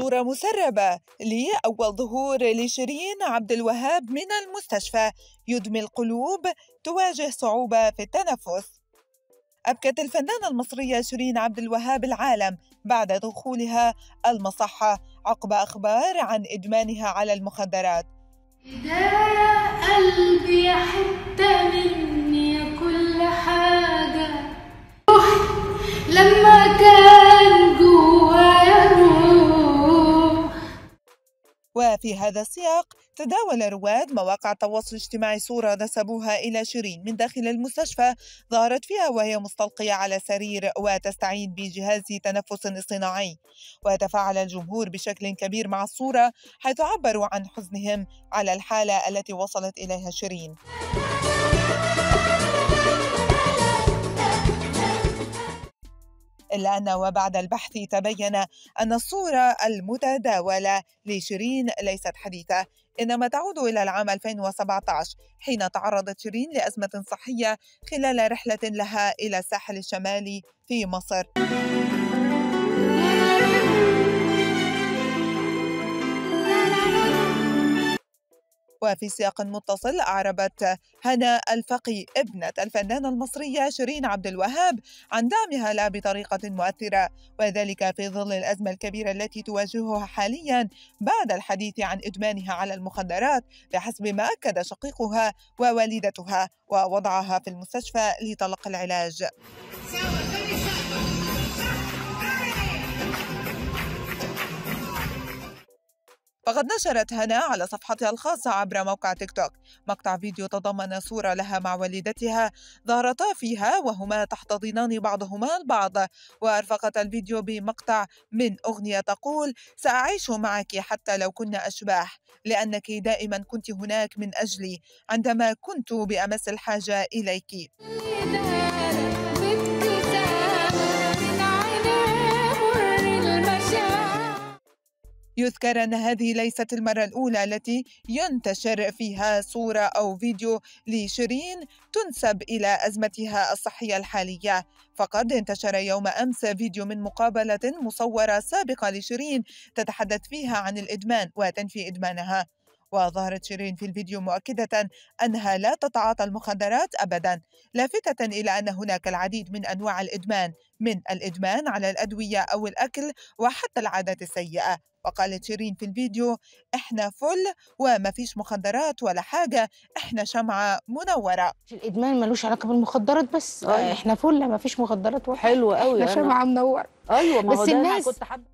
صورة مسربة لأول ظهور لشيرين عبد الوهاب من المستشفى يدمي القلوب، تواجه صعوبة في التنفس. أبكت الفنانة المصرية شيرين عبد الوهاب العالم بعد دخولها المصحة عقب أخبار عن إدمانها على المخدرات. يا قلبي يا حتة مني يا كل حاجة لما كان جوايا روح. وفي هذا السياق تداول رواد مواقع التواصل الاجتماعي صورة نسبوها إلى شيرين من داخل المستشفى ظهرت فيها وهي مستلقية على سرير وتستعين بجهاز تنفس اصطناعي، وتفاعل الجمهور بشكل كبير مع الصورة حيث عبروا عن حزنهم على الحالة التي وصلت إليها شيرين. إلا أن وبعد البحث تبين أن الصورة المتداولة لشيرين ليست حديثة، إنما تعود إلى العام 2017 حين تعرضت شيرين لأزمة صحية خلال رحلة لها إلى الساحل الشمالي في مصر. وفي سياق متصل أعربت هنا الفقي ابنة الفنانة المصرية شيرين عبد الوهاب عن دعمها لها بطريقة مؤثرة، وذلك في ظل الأزمة الكبيرة التي تواجهها حالياً بعد الحديث عن إدمانها على المخدرات بحسب ما أكد شقيقها ووالدتها، ووضعها في المستشفى لتلقي العلاج. فقد نشرت هنا على صفحتها الخاصة عبر موقع تيك توك مقطع فيديو تضمن صورة لها مع والدتها ظهرتا فيها وهما تحتضنان بعضهما البعض، وأرفقت الفيديو بمقطع من أغنية تقول: سأعيش معك حتى لو كنا أشباح، لأنك دائما كنت هناك من أجلي عندما كنت بأمس الحاجة إليك. يذكر أن هذه ليست المرة الأولى التي ينتشر فيها صورة أو فيديو لشيرين تنسب إلى أزمتها الصحية الحالية، فقد انتشر يوم أمس فيديو من مقابلة مصورة سابقة لشيرين تتحدث فيها عن الإدمان وتنفي إدمانها. وظهرت شيرين في الفيديو مؤكدة أنها لا تتعاطى المخدرات أبداً، لافتة إلى أن هناك العديد من أنواع الإدمان، من الإدمان على الأدوية أو الأكل وحتى العادات السيئة. وقالت شيرين في الفيديو: إحنا فل وما فيش مخدرات ولا حاجة، إحنا شمعة منورة. الإدمان ملوش علاقة بالمخدرات بس. أيوة. إحنا فل ما فيش مخدرات. حلو قوي. إحنا شمعة منورة. أيوة، ما هو بس ده الناس كنت حابة